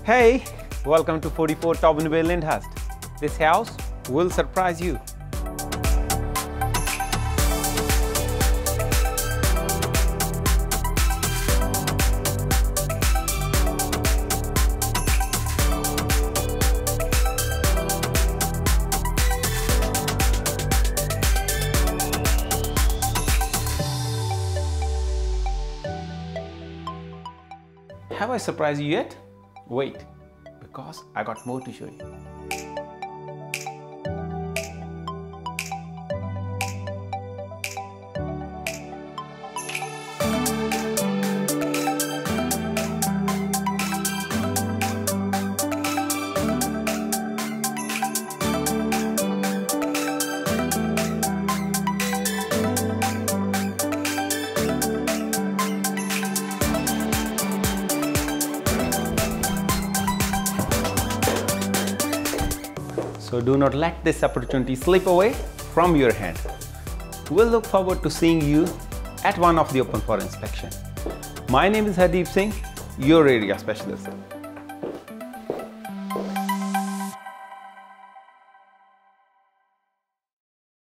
Hey, welcome to 44 Tobin Way Lyndhurst. This house will surprise you. Have I surprised you yet? Wait, because I got more to show you. So do not let this opportunity slip away from your hand. We'll look forward to seeing you at one of the open for inspection. My name is Hardeep Singh, your area specialist.